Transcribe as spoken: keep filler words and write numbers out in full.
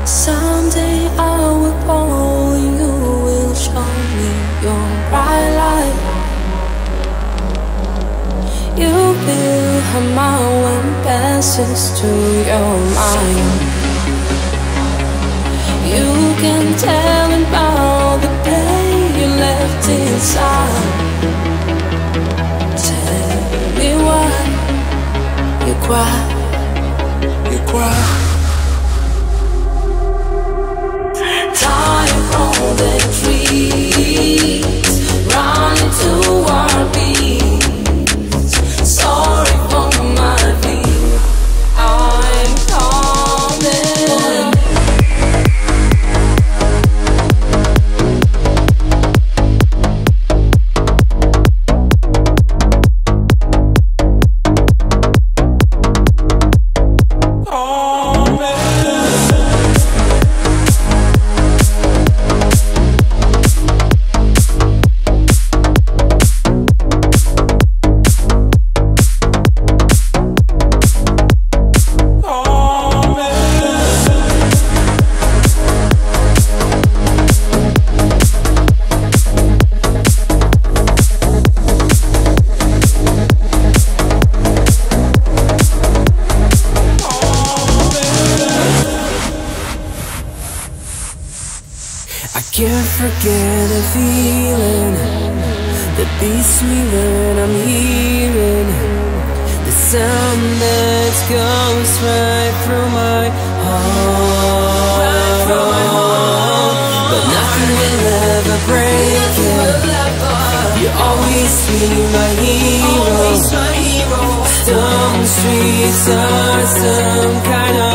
Someday I will fall and you will show me your bright light. You feel how my wind passes through your mind. You can tell about the pain you left inside. Tell me why you cry, you cry. Time on the trees, running to our beats. Sorry for my feet, I'm coming. I can't forget the feeling that beats me when I'm hearing the sound that goes right through my heart, right through my heart. But nothing will ever break it. You always be my hero. Stone streets are some kind of